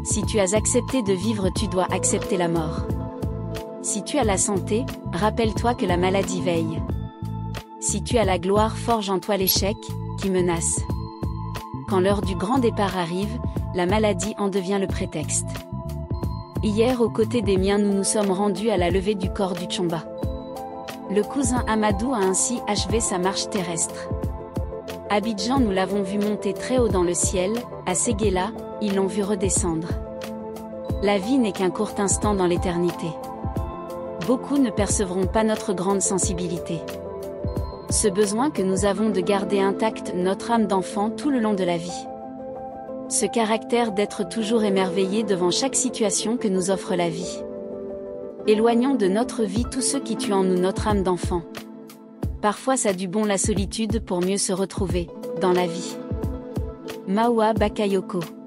Si tu as accepté de vivre, tu dois accepter la mort. Si tu as la santé, rappelle-toi que la maladie veille. Si tu as la gloire, forge en toi l'échec, qui menace. Quand l'heure du grand départ arrive, la maladie en devient le prétexte. Hier, aux côtés des miens, nous nous sommes rendus à la levée du corps du Tchomba. Le cousin Amadou a ainsi achevé sa marche terrestre. Abidjan, nous l'avons vu monter très haut dans le ciel, à Séguéla, ils l'ont vu redescendre. La vie n'est qu'un court instant dans l'éternité. Beaucoup ne percevront pas notre grande sensibilité. Ce besoin que nous avons de garder intacte notre âme d'enfant tout le long de la vie. Ce caractère d'être toujours émerveillé devant chaque situation que nous offre la vie. Éloignons de notre vie tous ceux qui tuent en nous notre âme d'enfant. Parfois ça du bon la solitude pour mieux se retrouver, dans la vie. Maua Bakayoko.